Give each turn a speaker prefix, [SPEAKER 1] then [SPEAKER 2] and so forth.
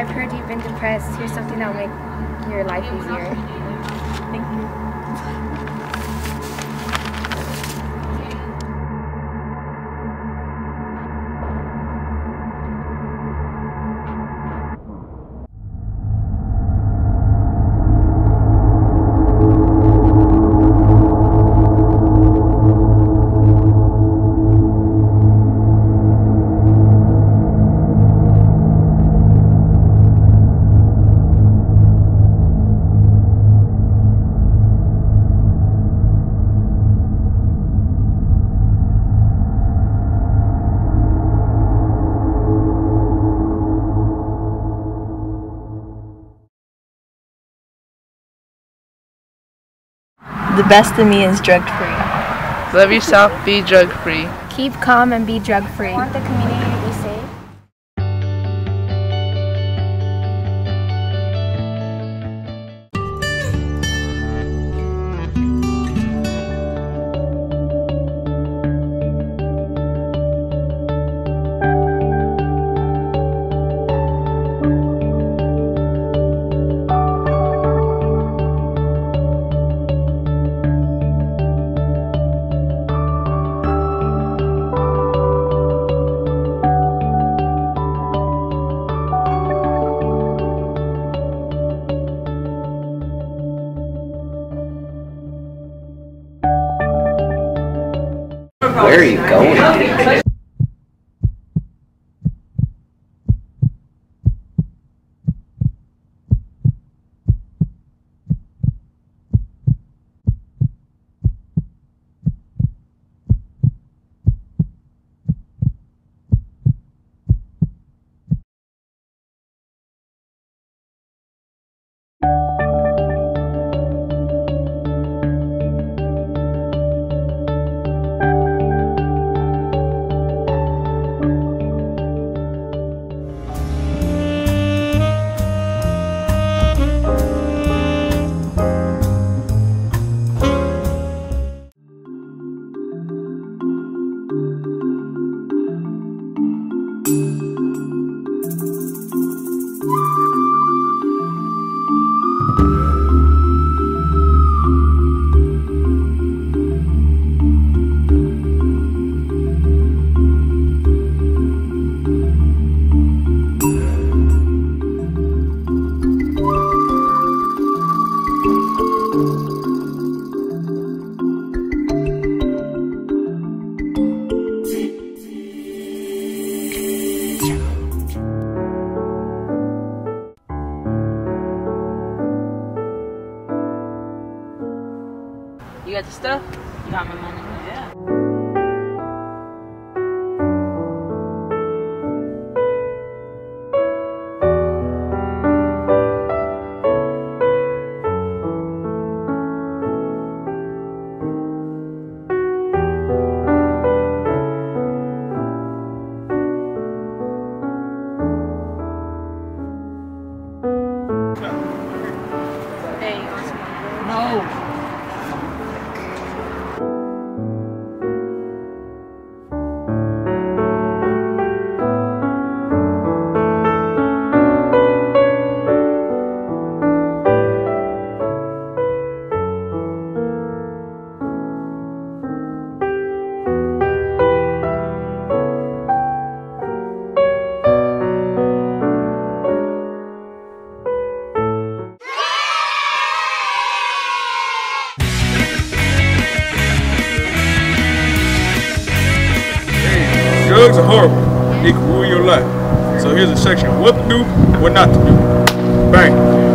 [SPEAKER 1] I've heard you've been depressed. Here's something that'll make your life easier. Thank you.
[SPEAKER 2] The best of me is drug-free.
[SPEAKER 3] Love yourself, be drug-free.
[SPEAKER 1] Keep calm and be drug-free. Want the community to be safe?
[SPEAKER 4] Where are you going?
[SPEAKER 3] You got the stuff? You got my money. Yeah. Hey, you want some? No.
[SPEAKER 5] Drugs are horrible. It can ruin your life. So here's a section of what to do and what not to do. Bang.